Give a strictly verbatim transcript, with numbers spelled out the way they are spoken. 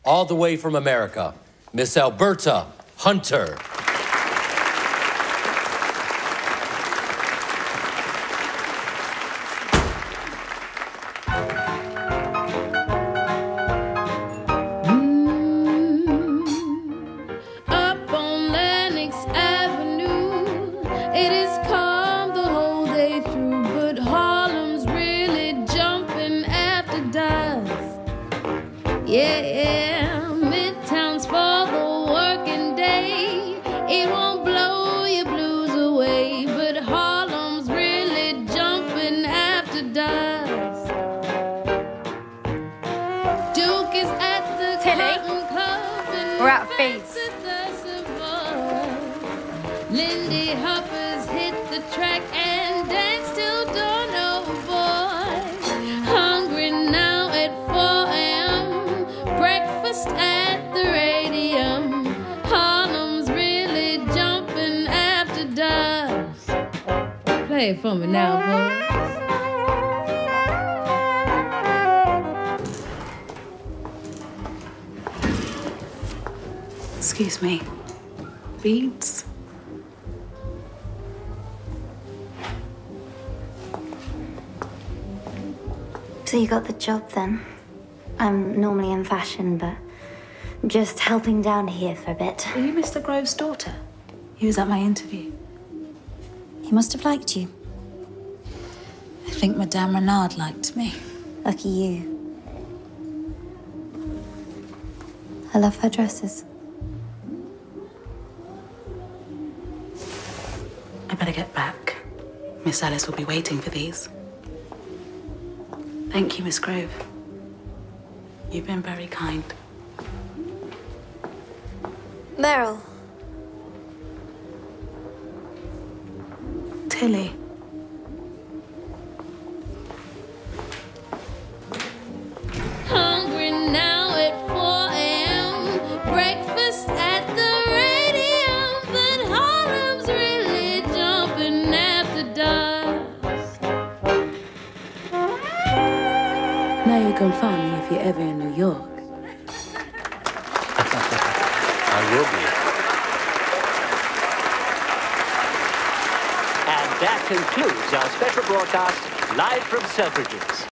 all the way from America, Miss Alberta Hunter. It is calm the whole day through, but Harlem's really jumping after dusk. Yeah, yeah, Midtown's for the working day. It won't blow your blues away, but Harlem's really jumping after dusk. Duke is at the Cotton Club and we're out of beats. Lindy Hoppers hit the track and dance till dawn, oh boy. Hungry now at four a m Breakfast at the Radium. Harlem's really jumping after dusk. Play it for me now, boys. Excuse me. Beads? So you got the job then? I'm normally in fashion, but I'm just helping down here for a bit. Are you Mister Grove's daughter? He was at my interview. He must have liked you. I think Madame Renard liked me. Lucky you. I love her dresses. I better get back. Miss Alice will be waiting for these. Thank you, Miss Grove. You've been very kind. Meryl. Tilly. Hungry now at four a m Breakfast at the Radium, but Harlem's really jumping after dusk. Now you can find me if you're ever in New York. I will be. And that concludes our special broadcast live from Selfridge's.